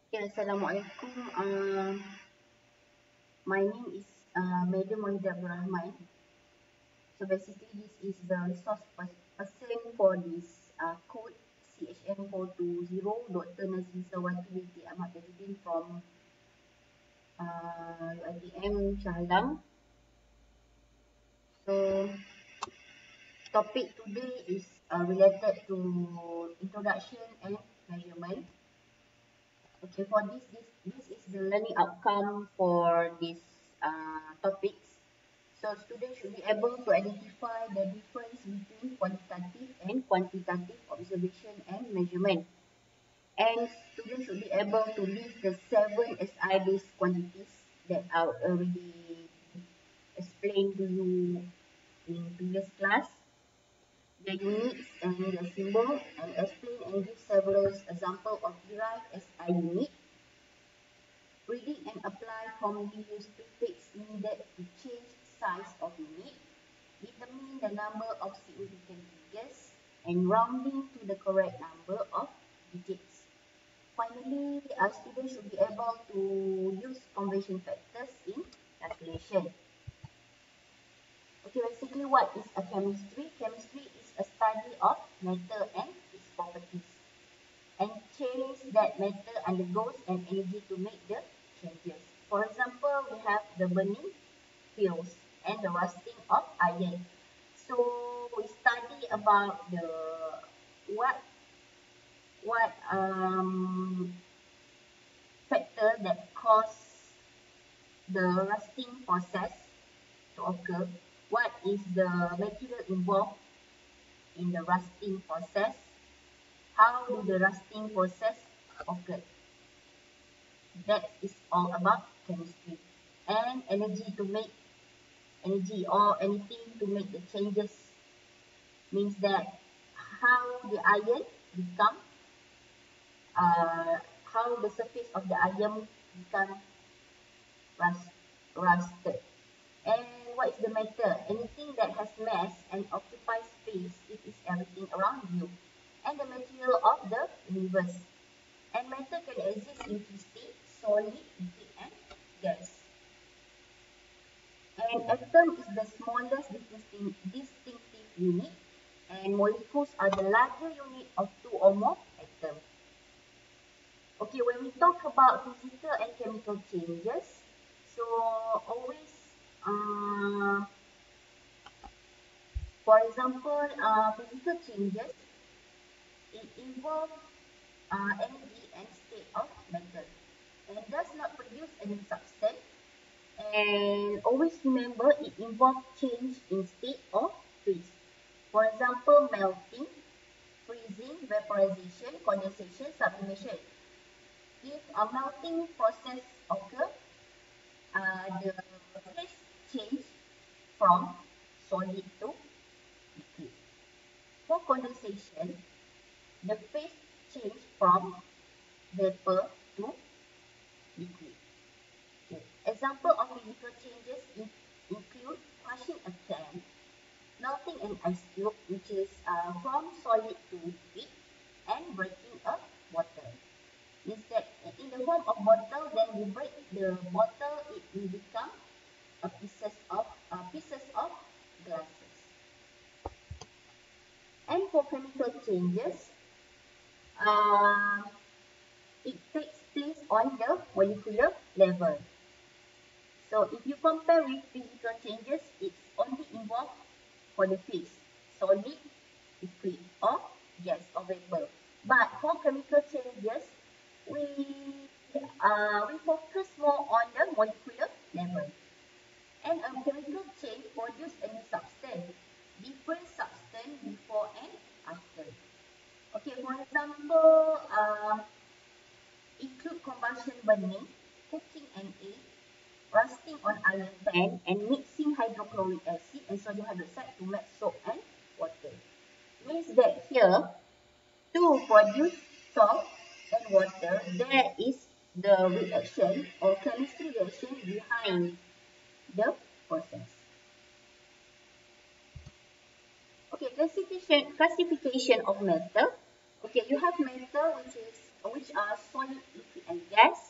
Okay, Assalamualaikum. My name is Madam Wahida Abdul Rahman. So basically, this is the resource person for this code CHM 420 Dr. Nazmi Sawati binti Ahmad Tajudin from UiTM Shah Alam. So topic today is related to introduction and measurement. Okay, for this is the learning outcome for this topics. So students should be able to identify the difference between qualitative and quantitative observation and measurement. And students should be able to list the 7 SI-based quantities that I already explained to you in previous class. The units and the symbol, and explain and give several examples of derived SI unit. Predict and apply commonly used prefix needed to change size of unit. Determine the number of significant figures and rounding to the correct number of digits. Finally, our students should be able to use conversion factors in calculation. Okay, basically what is a chemistry? Chemistry is a study of matter and its properties and change that matter undergoes and energy to make the changes. For example, we have the burning fuels and the rusting of iron. So we study about the what factor that cause the rusting process to occur. What is the material involved in the rusting process? How do the rusting process occur? That is all about chemistry. And energy to make energy or anything to make the changes means that how the iron become how the surface of the iron become rusted. And what is the matter? Anything that has mass and occupies space, it is everything around you. And the material of the universe. And matter can exist in two states, solid, liquid, and gas. And atom is the smallest distinctive unit, and molecules are the larger unit of two or more atoms. Okay, when we talk about physical and chemical changes, so always, for example, physical changes, it involves energy and state of matter and does not produce any substance. And always remember it involves change in state or phase. For example, melting, freezing, vaporization, condensation, sublimation. If a melting process occurs, the phase change from solid to liquid. For condensation, the phase change from vapor to liquid. Okay. Example of physical changes include crushing a can, melting an ice cube, which is from solid to liquid, and breaking a bottle. Means that in the form of bottle, then you break the bottle, it will become pieces of glasses. And for chemical changes, uh, it takes place on the molecular level. So if you compare with physical changes, it's only involved for the phase, solid, liquid, or gas or vapor. But for chemical changes, we focus more on the molecular level. And a chemical change produces a new substance, different substance before and after. Okay, for example, include combustion burning, cooking an egg, rusting on iron pan, and mixing hydrochloric acid and sodium hydroxide to make soap and water. Means that here, to produce salt and water, there is the reaction or chemistry reaction behind the process. Okay, classification of metal. Okay, you have metal which are solid, liquid, and gas.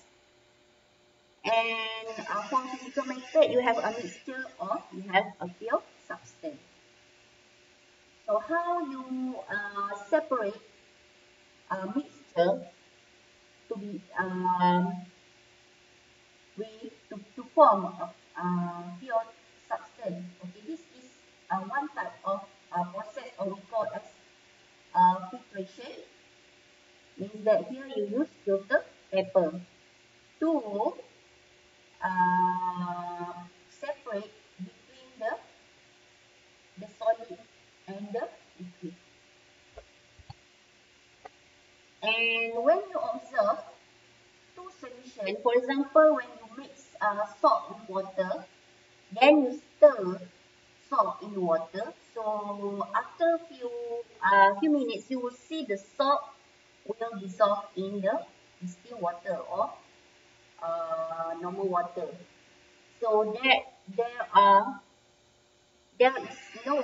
And for physical method, you have a mixture or you have a pure substance. So how you separate a mixture to be to form a pure substance. Okay, this is one type of process, or we call as filtration. Means that here you use filter paper to separate between the solid and the liquid. And when you observe two solutions, for example, when you mix salt with water, then you stir salt in water. So after few minutes, you will see the salt will dissolve in the still water or normal water. So there is no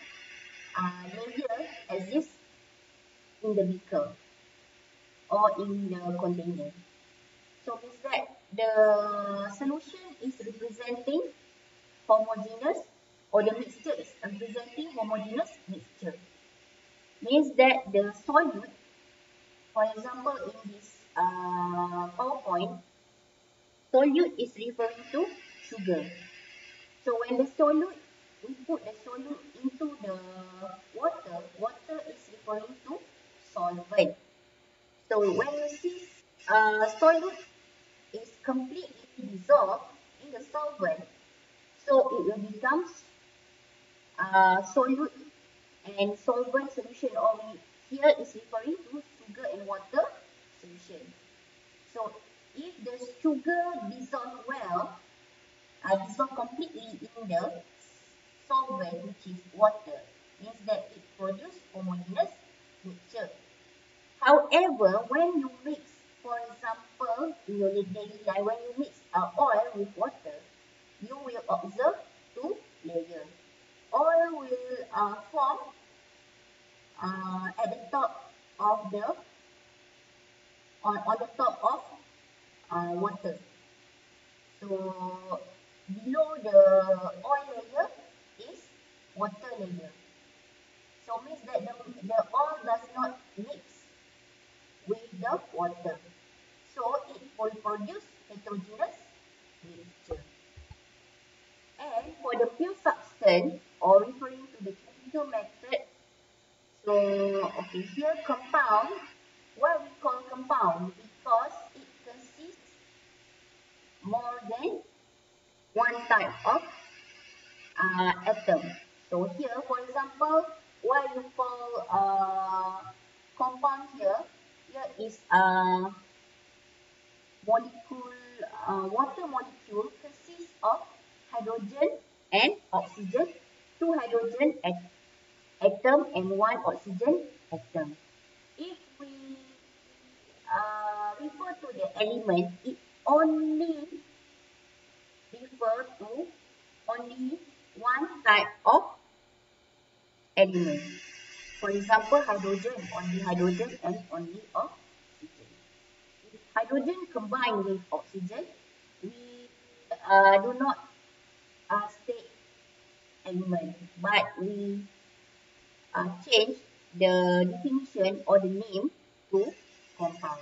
layer exists in the beaker or in the container. So means that the solution is representing homogeneous, or the mixture is representing homogeneous mixture. Means that the solute, for example in this PowerPoint, solute is referring to sugar. So when the solute, we put the solute into the water, water is referring to solvent. So when you see solute is completely dissolved in the solvent, so it will become solute and solvent solution, or here is referring to sugar and water solution. So if the sugar dissolve well, dissolve completely in the solvent, which is water, means that it produces homogeneous mixture. However, when you mix, for example, in your daily life, when you mix oil with water, you will observe two layers. Oil will form at the top of the on the top of water. So below the oil layer is water layer. So means that the oil does not mix with the water. So it will produce heterogeneous mixture. And for the pure substance, or referring to the chemical method, so okay, here compound, why we call compound? Because it consists more than one type of atom. So here, for example, why you call compound here? Here is molecule, water molecule consists of hydrogen and oxygen, two hydrogen atom and one oxygen atom. If we refer to the element, it only refer to only one type of element. For example, hydrogen, only hydrogen and only oxygen. If hydrogen combined with oxygen, we do not state element, but we change the definition or the name to compound.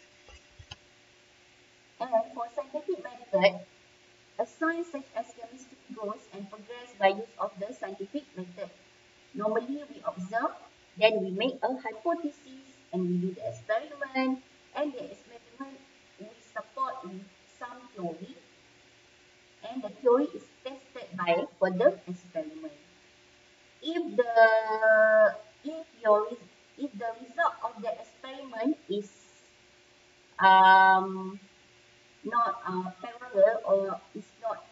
And for scientific method, a science such as chemistry grows and progresses by use of the scientific method. Normally, we observe, then we make a hypothesis, and we do the experiment, and the experiment we support with some theory, and the theory is tested by further experiment. If the result of the experiment is not parallel, or is not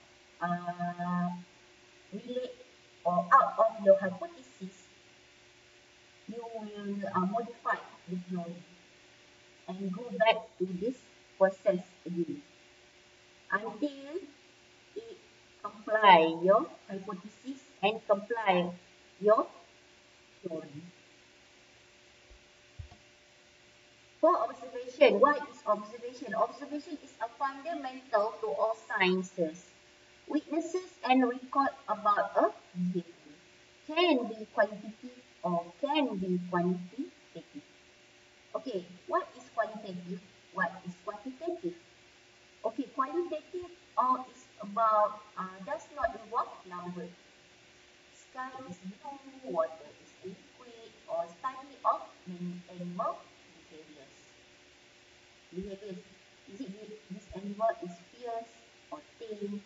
relate or out of your hypothesis, you will modify the theory and go back to this process again until it comply your hypothesis and comply your theory. For observation, what is observation observation is a fundamental to all sciences. Witnesses and record about a behavior can be qualitative or can be quantitative. Okay, what is qualitative? What is quantitative? Okay, qualitative is about does not involve numbers. Sky is blue, water is liquid, or study of animal behaviors. Behaviors. Is it this animal is fierce or tame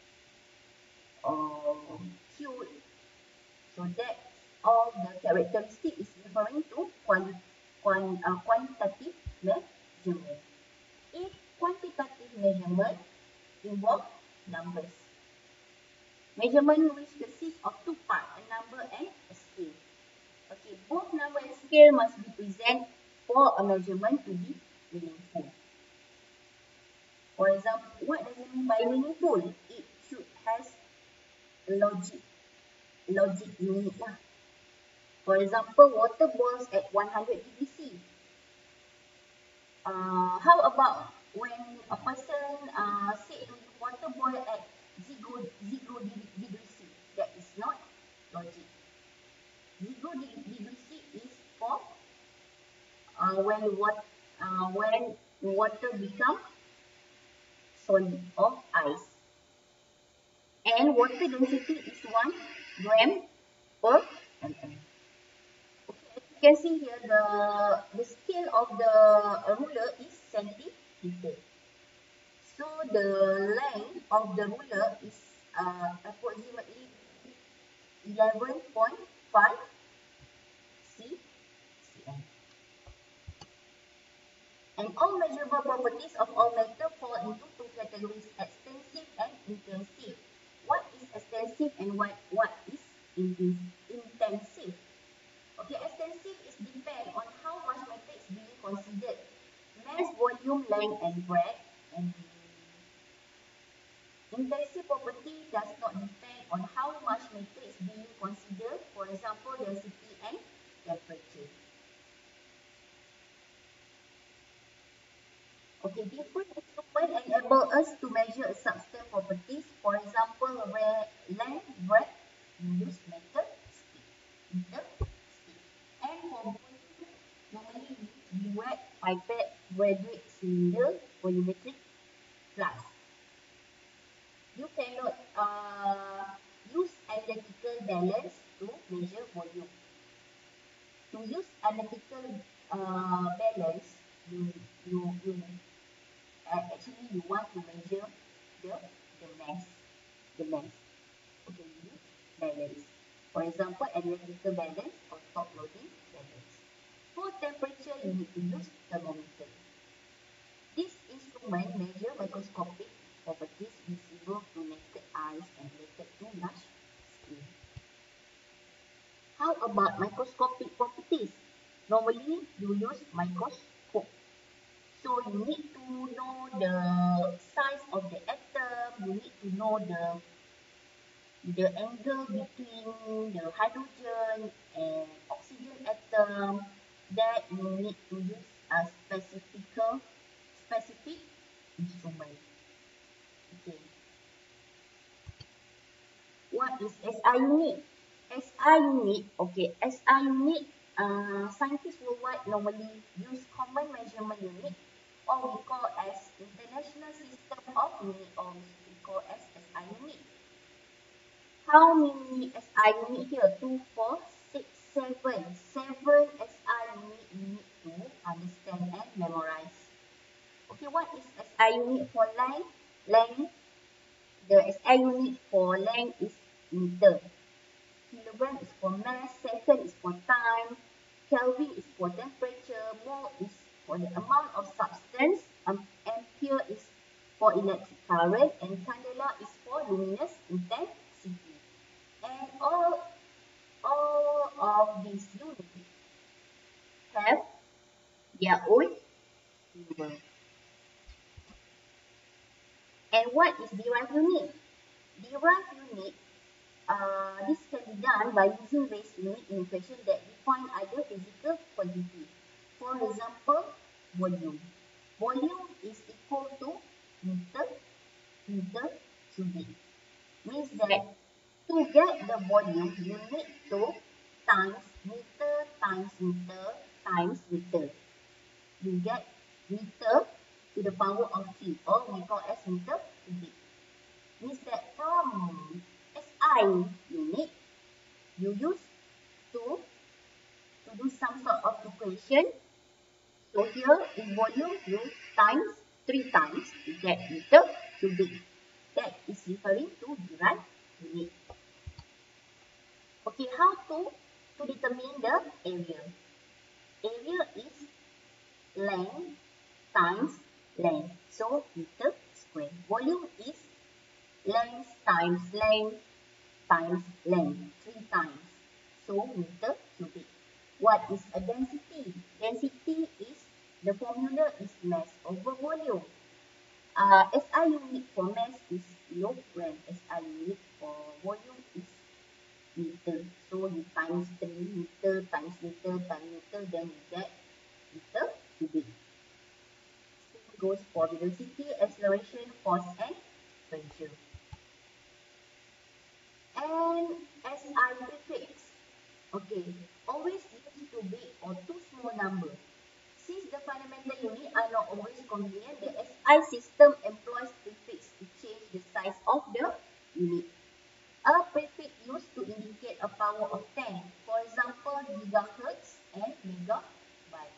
or cute? So that's all the characteristic is referring to quantitative measurement. If quantitative measurement involve numbers. Measurement which consists of two parts, a number and a scale. Okay, both number and scale must be present for a measurement to be meaningful. For example, what does it mean by meaningful? It should has logic unit lah. For example, water boils at 100 degrees C. How about when a person said to you water boil at 0 degrees C? That is not logic. 0 degrees C is for when water becomes solid or ice. And water density is 1 gram per ml. Okay, as you can see here, the scale of the ruler is centimeter. So the length of the ruler is approximately 11.5 cm. And all measurable properties of all matter fall into two categories, extensive and intensive. What is extensive and what is intensive? Okay, extensive is depend on how much matter is being considered. Mass, volume, length, and breadth. And intensive property does not depend on how much matter is being considered. For example, density and temperature. Okay, different instruments enable us to measure a substance properties. For example, where length, breadth, we use meter stick. And for volume, normally we use burette, pipette, graduate, cylinder, volumetric flask. You cannot use analytical balance to measure volume. To use analytical balance, actually you want to measure the mass. Okay, you use balance. For example, analytical balance or top loading balance. For temperature, you need to use thermometer. This instrument measure microscopic properties visible to naked eyes and related to large scale. How about microscopic properties? Normally, you use microscope. So you need to know the size of the atom, you need to know the angle between the hydrogen and oxygen atom, that you need to use a specific instrument. Okay. What is SI unit? SI unit, okay, SI unit, scientists worldwide normally use common measurement unit, or we call as International System of Unit, or we call as SI unit. How many SI unit here? 2, 4, 6, 7. 7 SI unit you need to understand and memorize. Okay, what is SI unit for length? Length. The SI unit for length is meter. Kilogram is for mass. Second is for time. Kelvin is for temperature. Mole is for the amount of substance. Ampere is for electric current. And candela is for luminous intensity. And all of these units have their own number. And what is derived unit? Derived unit, this can be done by using base unit in equation that define other physical quantity. For example, volume. Volume is equal volume, you need to times meter times meter times meter. You get meter to the power of 3, or we call as meter cubic. Means that from SI unit, you use to do some sort of equation. So here in volume, you times 3 times, you get meter cubic. That is referring to derived unit. Okay, how to determine the area? Area is length times length. So meter square. Volume is length times length times length. 3 times. So meter cubic. What is a density? Density is, the formula is mass over volume. SI unit for mass is kilogram. SI unit for volume is meter. So you times 3 meter times meter times meter, then you get meter cubic. Same goes for velocity, acceleration, force and pressure. And SI prefix. Okay, always use too big or too small number. Since the fundamental unit are not always convenient, the SI system employs prefix to change the size of the unit. A prefix used to indicate a power of 10, for example, gigahertz and megabyte.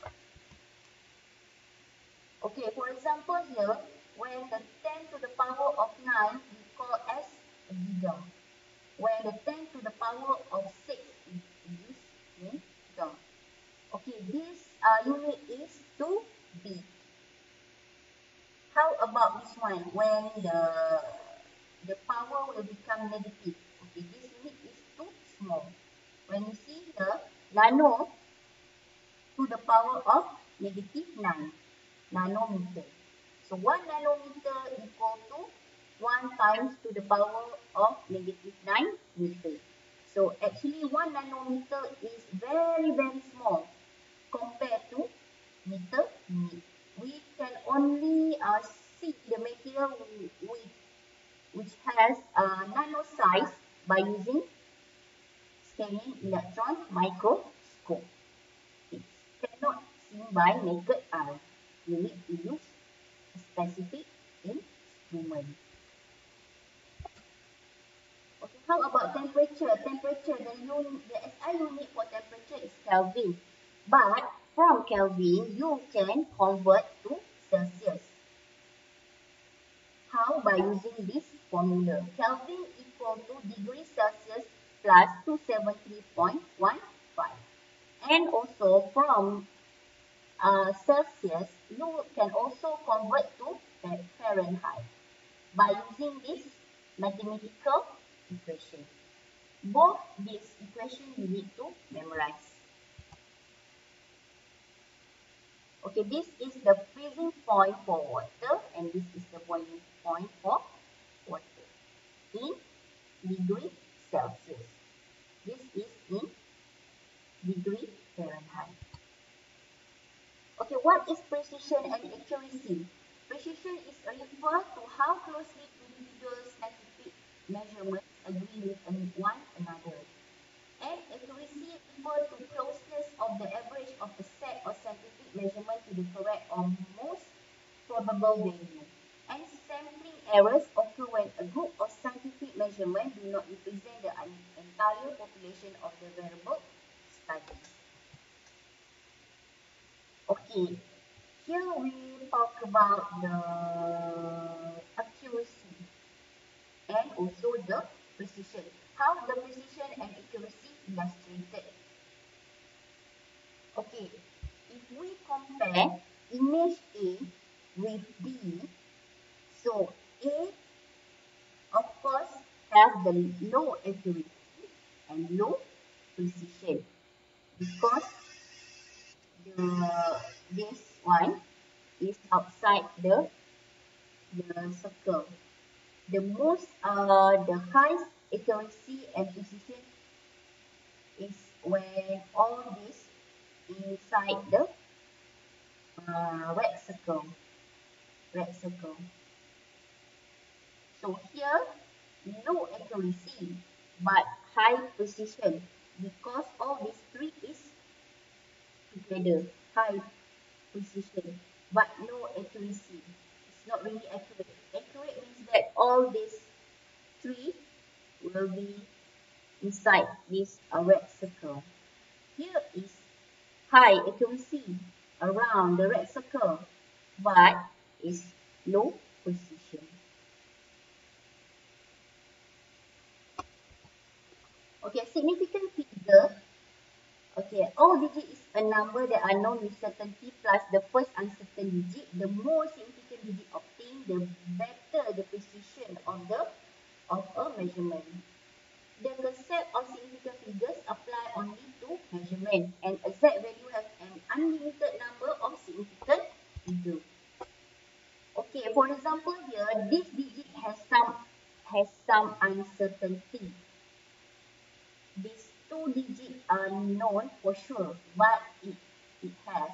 Okay, for example here, when the 10 to the power of 9 we call as a giga. When the 10 to the power of 6 is used in giga. Okay, this unit is too big. How about this one? When the power will become negative. Okay, this unit is too small. When you see the nano to the power of negative 9 nanometer. So 1 nanometer equal to 1 times to the power of negative 9 meter. So actually 1 nanometer is very small compared to meter unit. We can only see the material which has a nano size by using scanning electron microscope. It cannot seen by naked eye. You need to use a specific instrument. Okay, how about temperature? Temperature, the SI unit for temperature is Kelvin. But from Kelvin, you can convert to Celsius. How? By using this formula. Kelvin equal to degree Celsius plus 273.15. And also from Celsius, you can also convert to Fahrenheit by using this mathematical equation. Both these equations you need to memorize. Okay, this is the freezing point for water and this is the boiling point for water in degree Celsius. This is in degree Fahrenheit. Okay, what is precision and accuracy? Precision is referred to how closely individual scientific measurements agree with one another. And accuracy refers to closeness of the average of a set of scientific measurement to the correct or most probable value. And sampling errors occur when a group of scientific measurements do not represent the entire population of the variable studied. Okay, here we talk about the accuracy and also the precision. How the precision and accuracy illustrated. Okay, if we compare image A with B, so A of course have the low accuracy and low precision because this one is outside the circle. The highest accuracy and precision is when all this inside the red circle. So here, low accuracy but high precision because all these three is together. High precision, but no accuracy. It's not really accurate. Accurate means that all these three will be inside this red circle. Here is high accuracy around the red circle, but is low precision. Okay, significant figure. Okay, all digit is a number that are known with certainty plus the first uncertain digit. The more significant digit obtained, the better the precision of a measurement. The concept of significant figures apply only to measurement. An exact value has an unlimited number of significant figures. Okay, for example here, this digit has some uncertainty. These two digits are known for sure, but it has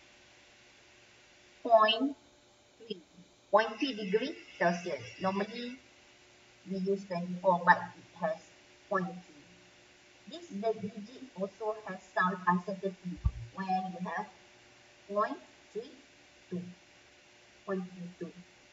0.3 degree Celsius. Normally we use 24, but it has 0.3. This the digit also has some uncertainty when you have 0.32. 0.32.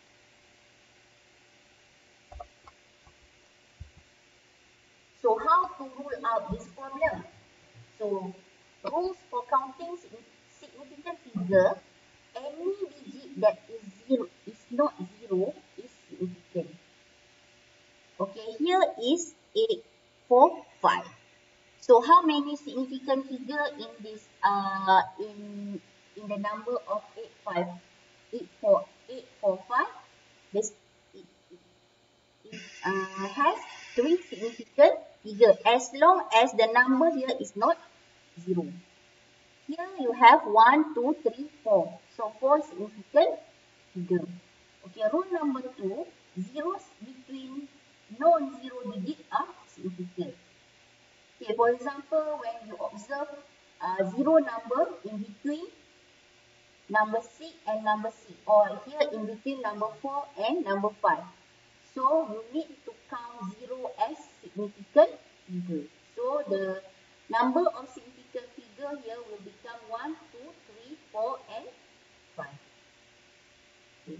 So how to rule out this problem? So rules for counting significant figure, any digit that is not zero is significant. Okay, here is 845. So how many significant figure in this in the number of 845? This has three significant figure as long as the number here is not zero. Here you have 1, 2, 3, 4. So 4 significant figure. Okay, rule number 2, zeros between non-zero digits are significant. Okay, for example, when you observe zero number in between number 6 and number 6, or here in between number 4 and number 5. So you need to count zero as significant figure. So the number of significant figure here will become 1, 2, 3, 4 and 5. Okay.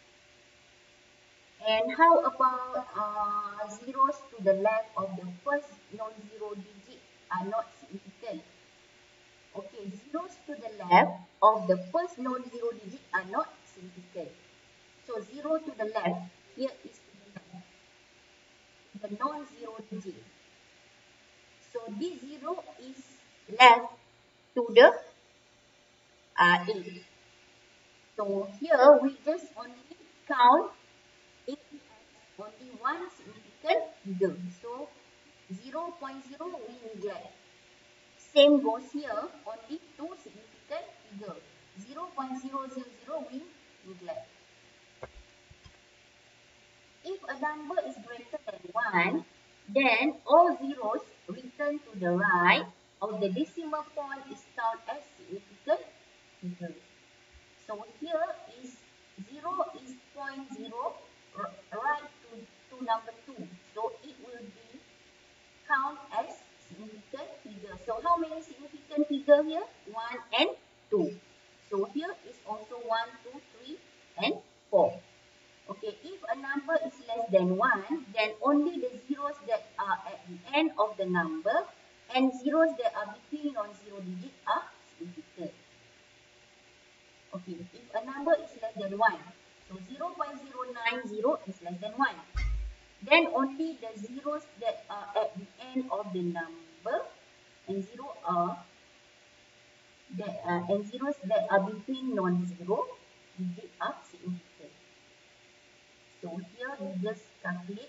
And how about zeros to the left of the first non-zero digit are not significant? Okay, zeros to the left of the first non-zero digit are not significant. So 0 to the left, here is to the left, the non-zero digit. So this 0 is left to the 8. So here we just only count 8 as only one significant figure. So 0.0 we neglect. Same goes here, only two significant figure. 0.000 we neglect. If a number is greater than 1, then all zeros written to the right of the decimal point is counted as significant figure. So here is 0 is 0.0 right to number 2. So it will be count as significant figure. So how many significant figure here? 1 and 2. So here is also 1, 2, 3 and 4. Okay, if a number is less than 1, then only the zeros that are at the end of the number and zeros that are between non-zero digits are significant. Okay, if a number is less than 1, so 0.090 is less than 1, then only the zeros that are at the end of the number and zeros that are between non-zero digits are significant. So here we just calculate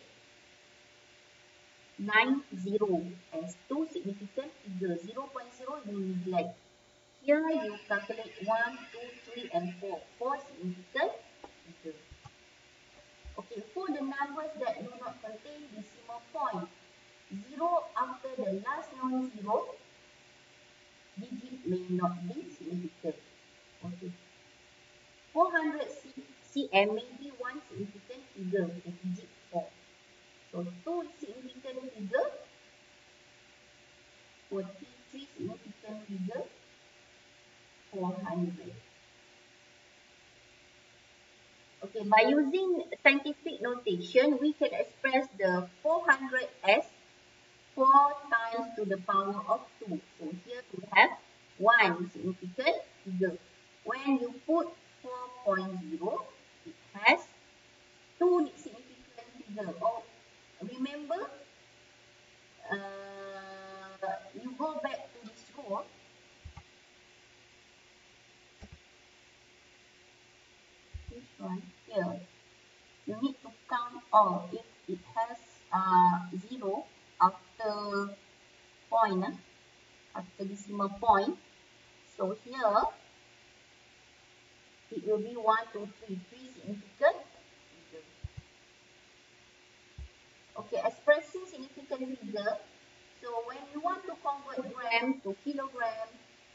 90 as two significant figures. 0.0 you neglect. Here you calculate 1, 2, 3 and 4. 4 significant figures. Okay, for the numbers that do not contain decimal point, 0 after the last non-zero digit may not be significant. Okay. 400 cm may be one significant figure with the digit 4. So two significant figure For T3 significant figure, 400. Okay, by using scientific notation, we can express the 400 as 4 times to the power of 2. So here we have one significant figure. When you put 4.0, it has two significant figure. Oh, remember, you go back to this row. This one here. You need to count all. If it has 0 after point, after decimal point. So here it will be 1, 2, 3, 3 significant figure. Okay, expressing significant figure. So when you want to convert gram to kilogram,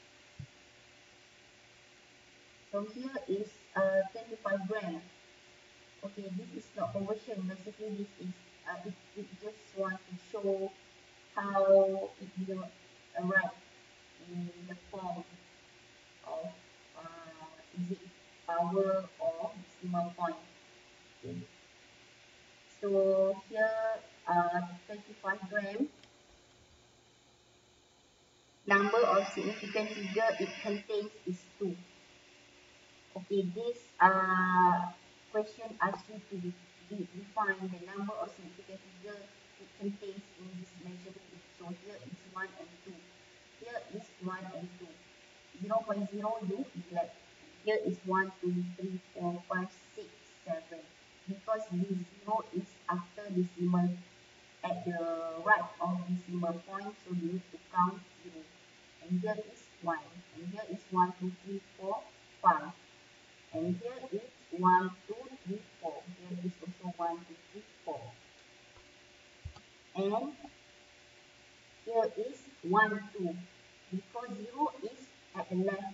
so here is 25 gram. Okay, this is not conversion. Basically, this is it just want to show how it will arrive in the form of is it power or decimal point. Okay. So here 25 gram. Number of significant figure it contains is 2. Okay, this question asks you to define the number of significant figure it contains in this measurement. So here is 1 and 2. Here is 1 and 2. 0.0 you neglect. Here is 1, 2, 3, 4, 5, 6, 7. Because this 0 is after decimal at the right of decimal point, so you need to count 0. And here is 1. And here is 1, 2, 3, 4, 5. And here is 1, 2, 3, 4. Here is also 1, 2, 3, 4. And here is 1, 2. Because 0 is at the left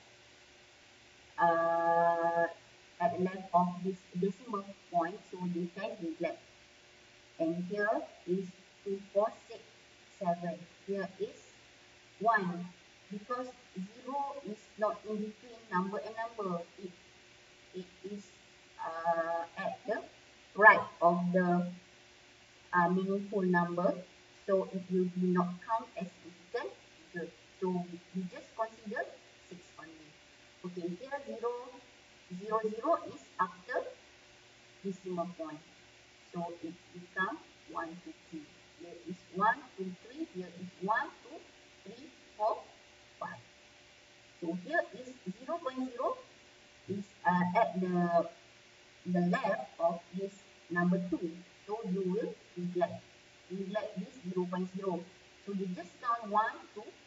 of this decimal point, so you can neglect. And here is 2, 4, 6, 7. Here is 1. Because 0 is not in between number and number. It is at the right of the meaningful number, so it will be not count as significant figure. So we just consider 6 only. Okay, here 0, 0, 0 is after decimal point, so it becomes 1, 2, 3. Here is 1, 2, 3. Here is 1, 2, 3, 4, 5. So here is 0.0 is at the left of this number 2. So you will neglect this 0.0. So you just count 1, 2,